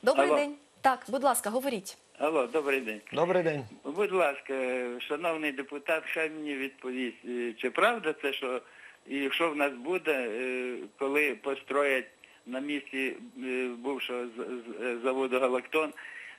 Добрий Алло. день. Так, будь ласка, говоріть. Алло, добрий день. Добрий день. Будь ласка, шановний депутат, хай мені відповість, чи правда це, що і що в нас буде, коли построять на місці бувшого заводу «Галактон»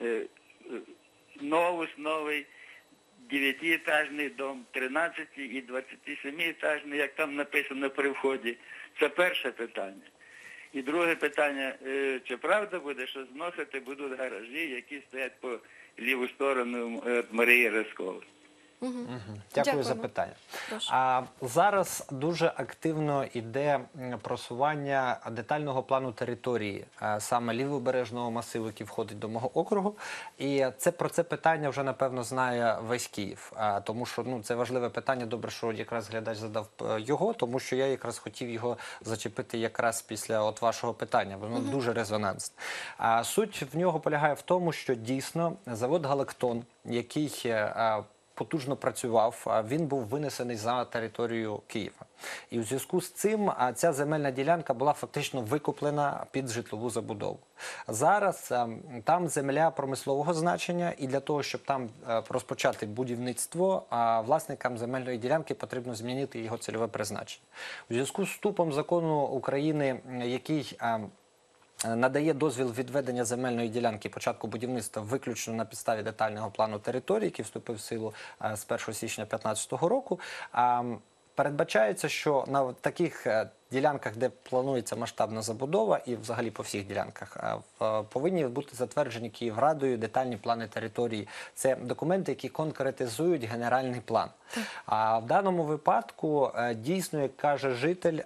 новий 9-етажний дом, 13 і 27-етажний, як там написано при вході. Це перше питання. І друге питання, чи правда буде, що зносити будуть гаражі, які стоять по ліву сторону Марії Рискової? Дякую за Дякуємо. питання. Прошу. Зараз дуже активно йде просування детального плану території, саме лівобережного масиву, який входить до мого округу. І про це питання вже, напевно, знає весь Київ. Тому що це важливе питання, добре, що якраз глядач задав його, тому що я якраз хотів його зачепити якраз після вашого питання, бо воно дуже резонансне. Суть в нього полягає в тому, що дійсно завод «Галактон», який потужно працював, він був винесений за територію Києва. І у зв'язку з цим ця земельна ділянка була фактично викуплена під житлову забудову. Зараз там земля промислового значення, і для того, щоб там розпочати будівництво, власникам земельної ділянки потрібно змінити його цільове призначення. У зв'язку з вступом закону України, який надає дозвіл відведення земельної ділянки початку будівництва виключно на підставі детального плану території, який вступив в силу з 1 січня 2015 року, передбачається, що на таких ділянках, де планується масштабна забудова, і взагалі по всіх ділянках, повинні бути затверджені Київрадою детальні плани території. Це документи, які конкретизують генеральний план. А в даному випадку, дійсно, як каже житель,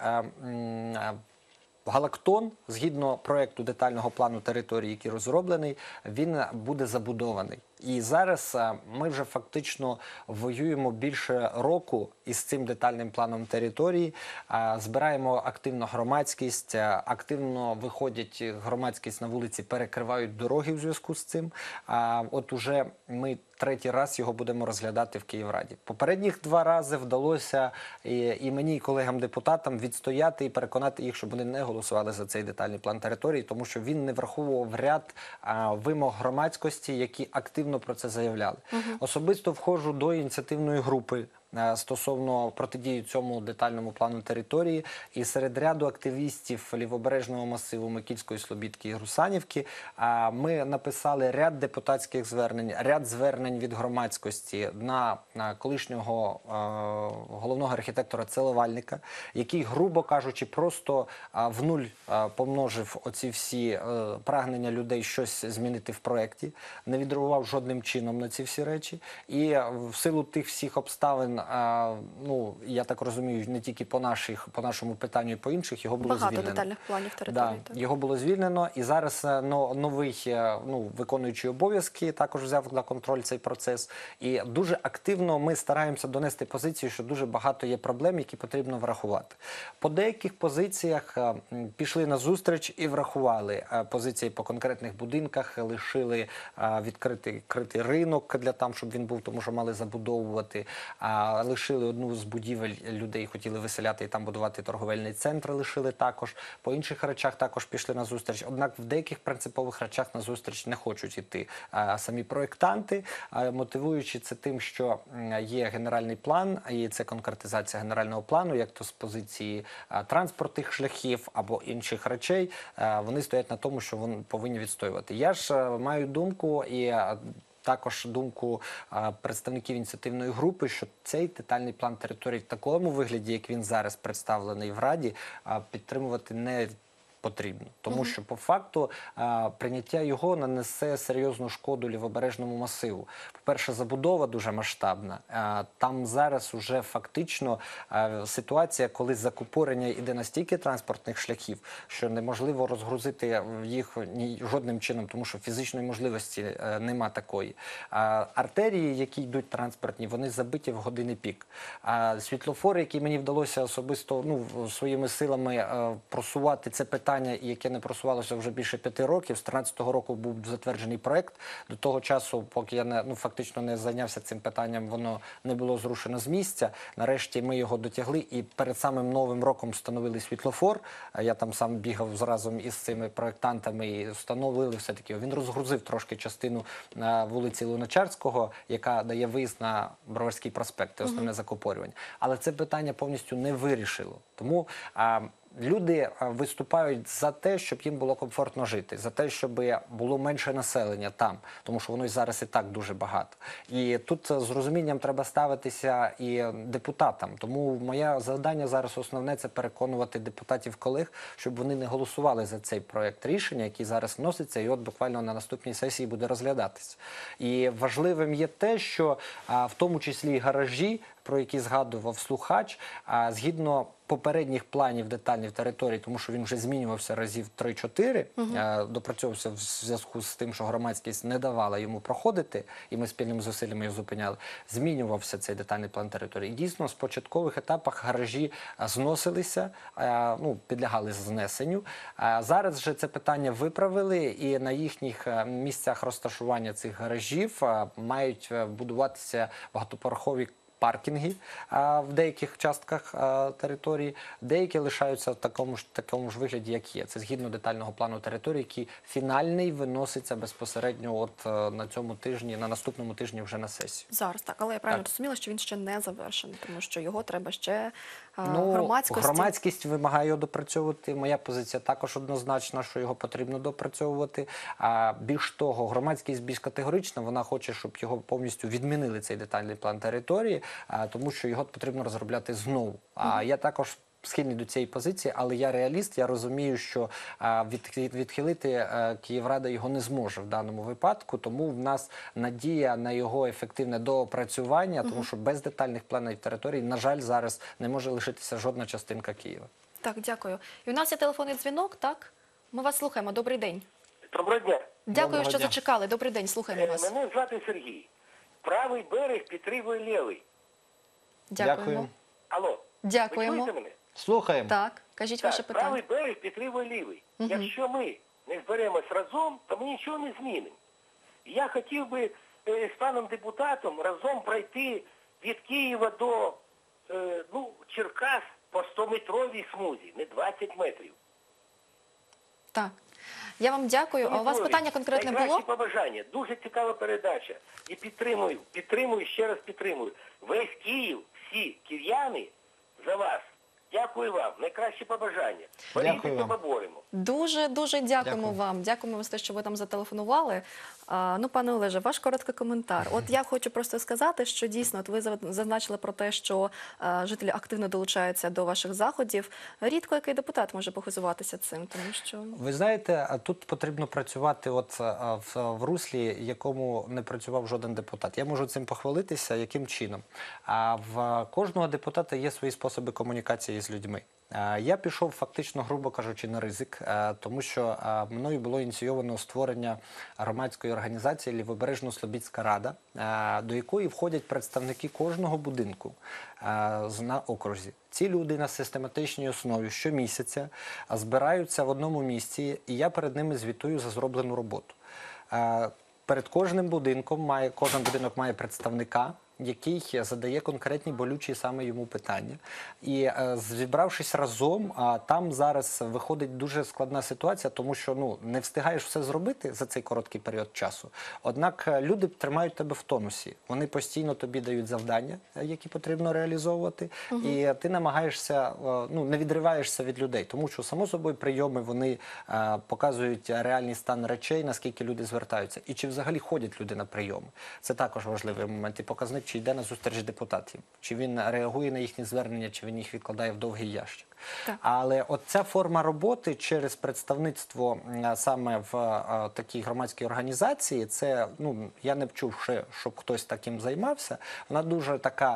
«Галактон», згідно проєкту детального плану території, який розроблений, він буде забудований. І зараз ми вже фактично воюємо більше року із цим детальним планом території, збираємо активно громадськість, активно виходять громадськість на вулиці, перекривають дороги в зв'язку з цим. От уже ми третій раз його будемо розглядати в Київраді. Попередніх 2 рази вдалося і мені, і колегам-депутатам відстояти і переконати їх, щоб вони не голосували за цей детальний план території, тому що він не враховував ряд вимог громадськості, які активно про це заявляли. Особисто входжу до ініціативної групи стосовно протидії цьому детальному плану території. І серед ряду активістів лівобережного масиву Микільської, Слобідки і Русанівки ми написали ряд депутатських звернень, ряд звернень від громадськості на колишнього головного архітектора Целовальника, який, грубо кажучи, просто в нуль помножив оці всі прагнення людей щось змінити в проєкті, не відреагував жодним чином на ці всі речі. І в силу тих всіх обставин, я так розумію, не тільки по нашому питанню, і по інших, його було звільнено. Багато детальних планів території. Да, його було звільнено, і зараз новий виконуючий обов'язки також взяв на контроль цей процес. І дуже активно ми стараємося донести позицію, що дуже багато є проблем, які потрібно врахувати. По деяких позиціях пішли на зустріч і врахували позиції по конкретних будинках, лишили відкритий ринок для того, щоб він був, тому що мали забудовувати, лишили одну з будівель, людей хотіли виселяти і там будувати торговельний центр, лишили також. По інших речах також пішли на зустріч. Однак в деяких принципових речах на зустріч не хочуть йти самі проєктанти, мотивуючи це тим, що є генеральний план, і це конкретизація генерального плану, як то з позиції транспортних шляхів або інших речей, вони стоять на тому, що вони повинні відстоювати. Я ж маю думку і також думку представників ініціативної групи, що цей детальний план території в такому вигляді, як він зараз представлений в Раді, підтримувати не потрібно. Тому що, по факту, прийняття його нанесе серйозну шкоду лівобережному масиву. По-перше, забудова дуже масштабна. Там зараз уже фактично ситуація, коли закупорення йде настільки транспортних шляхів, що неможливо розгрузити їх жодним чином, тому що фізичної можливості нема такої. Артерії, які йдуть транспортні, вони забиті в години пік. Світлофори, які мені вдалося особисто своїми силами просувати це питання, питання, яке не просувалося вже більше 5 років. З 13-го року був затверджений проект. До того часу, поки я фактично не зайнявся цим питанням, воно не було зрушено з місця. Нарешті ми його дотягли і перед самим Новим роком встановили світлофор. Я там сам бігав разом із цими проектантами і встановили все-таки. Він розгрузив трошки частину на вулиці Луначарського, яка дає виїзд на Броварський проспект, основне закупорювання. Але це питання повністю не вирішило. Тому люди виступають за те, щоб їм було комфортно жити, за те, щоб було менше населення там, тому що воно зараз і так дуже багато. І тут з розумінням треба ставитися і депутатам. Тому моє завдання зараз основне – це переконувати депутатів-колег, щоб вони не голосували за цей проект рішення, який зараз вноситься, і от буквально на наступній сесії буде розглядатися. І важливим є те, що в тому числі і гаражі, про які згадував слухач, згідно попередніх планів детальних територій, тому що він вже змінювався разів 3-4, допрацьовувався в зв'язку з тим, що громадськість не давала йому проходити, і ми спільними зусиллями його зупиняли, змінювався цей детальний план території. І дійсно, в початкових етапах гаражі зносилися, підлягали знесенню. Зараз же це питання виправили, і на їхніх місцях розташування цих гаражів мають будуватися багатоповерхові паркінги в деяких частках території, деякі лишаються в такому ж вигляді, як є. Це згідно детального плану території, який фінальний виноситься безпосередньо на цьому тижні, на наступному тижні вже на сесію. Зараз, так, але я правильно зрозуміла, що він ще не завершений, тому що його треба ще громадськості. Громадськість вимагає його допрацьовувати. Моя позиція також однозначна, що його потрібно допрацьовувати. Більш того, громадськість більш категорична, вона хоче, щоб його повністю відмінили, цей детальний план території, тому що його потрібно розробляти знову. Я також схильний до цієї позиції, але я реаліст, я розумію, що відхилити Київрада його не зможе в даному випадку, тому в нас надія на його ефективне доопрацювання, тому що без детальних планів території, на жаль, зараз не може лишитися жодна частинка Києва. Так, дякую. І у нас є телефонний дзвінок, так? Ми вас слухаємо. Добрий день. Доброго дня. Дякую, що зачекали. Добрий день, слухаємо вас. Мене звати Сергій. Правий берег підтримує лівий. Дякуємо. Алло, Дякуємо. ви чуєте мене? Слухаємо. Так, кажіть ваше Так, питання. правий берег підтримує лівий. Якщо ми не зберемось разом, то ми нічого не змінимо. Я хотів би з паном депутатом разом пройти від Києва до Черкас по 100-метровій смузі, не 20 метрів. Так. Я вам дякую. А у вас питання конкретне було? Найкращі побажання. Дуже цікава передача. І підтримую, ще раз підтримую. Весь Київ, всі київ'яни за вас. Дякую вам. Найкращі побажання. Борітеся, поборемо. Дуже дякуємо вам. Дякуємо за те, що ви там зателефонували. Пане Олеже, ваш короткий коментар. От я хочу просто сказати, що дійсно, от ви зазначили про те, що жителі активно долучаються до ваших заходів. Рідко який депутат може похизуватися цим, тому що... Ви знаєте, тут потрібно працювати в руслі, якому не працював жоден депутат. Я можу цим похвалитися, яким чином. В кожного депутата є свої способи комунікації з людьми. Я пішов фактично, грубо кажучи, на ризик, тому що мною було ініційовано створення громадської організації «Лівобережно-Слобідська рада», до якої входять представники кожного будинку на окрузі. Ці люди на систематичній основі щомісяця збираються в одному місці, і я перед ними звітую за зроблену роботу. Перед кожним будинком кожен будинок має представника, який задає конкретні болючі саме йому питання. І зібравшись разом, там зараз виходить дуже складна ситуація, тому що не встигаєш все зробити за цей короткий період часу. Однак люди тримають тебе в тонусі. Вони постійно тобі дають завдання, які потрібно реалізовувати, і ти намагаєшся, не відриваєшся від людей. Тому що, само собою, прийоми, вони показують реальний стан речей, наскільки люди звертаються. І чи взагалі ходять люди на прийоми. Це також важливий момент і показник, чи йде на зустріч депутатів, чи він реагує на їхні звернення, чи він їх відкладає в довгий ящик. Так. Але от ця форма роботи через представництво саме в такій громадській організації, це, я не чув ще, щоб хтось таким займався, вона дуже така,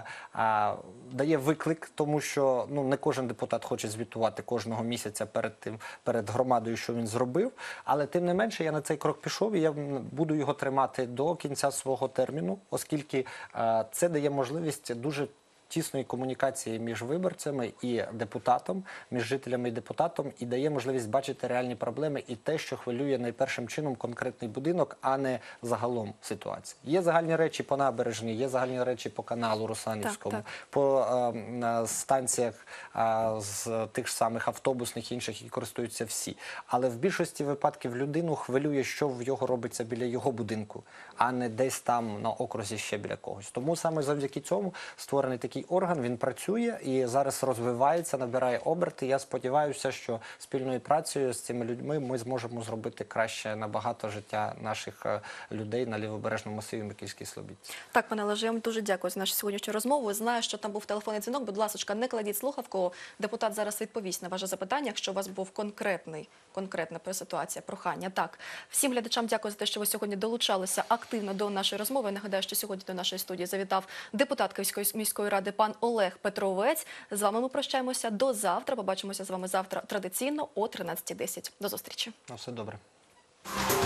дає виклик, тому що не кожен депутат хоче звітувати кожного місяця перед громадою, що він зробив, але тим не менше я на цей крок пішов і я буду його тримати до кінця свого терміну, оскільки це дає можливість дуже тісної комунікації між виборцями і депутатом, між жителями і депутатом, і дає можливість бачити реальні проблеми і те, що хвилює найпершим чином конкретний будинок, а не загалом ситуації. Є загальні речі по набережні, є загальні речі по каналу Русанівському, Так. по станціях з тих ж самих автобусних і інших, які користуються всі. Але в більшості випадків людину хвилює, що в його робиться біля його будинку, а не десь там на окрузі ще біля когось. Тому саме завдяки цьому створений такий орган, він працює і зараз розвивається, набирає оберти. Я сподіваюся, що спільною працею з цими людьми ми зможемо зробити краще набагато життя наших людей на лівобережному масиві Микільській Слобідці. Так, пане Олеже, я вам дуже дякую за нашу сьогоднішню розмову. Знаю, що там був телефонний дзвінок. Будь ласка, не кладіть слухавку. Депутат зараз відповість на ваше запитання, якщо у вас був конкретна ситуація, прохання. Так, всім глядачам дякую за те, що ви сьогодні долучалися активно до нашої розмови. Я нагадаю, що сьогодні до нашої студії завітав депутат Київської міської ради пан Олег Петровець. З вами ми прощаємося до завтра. Побачимося з вами завтра традиційно о 13:10. До зустрічі. На все добре.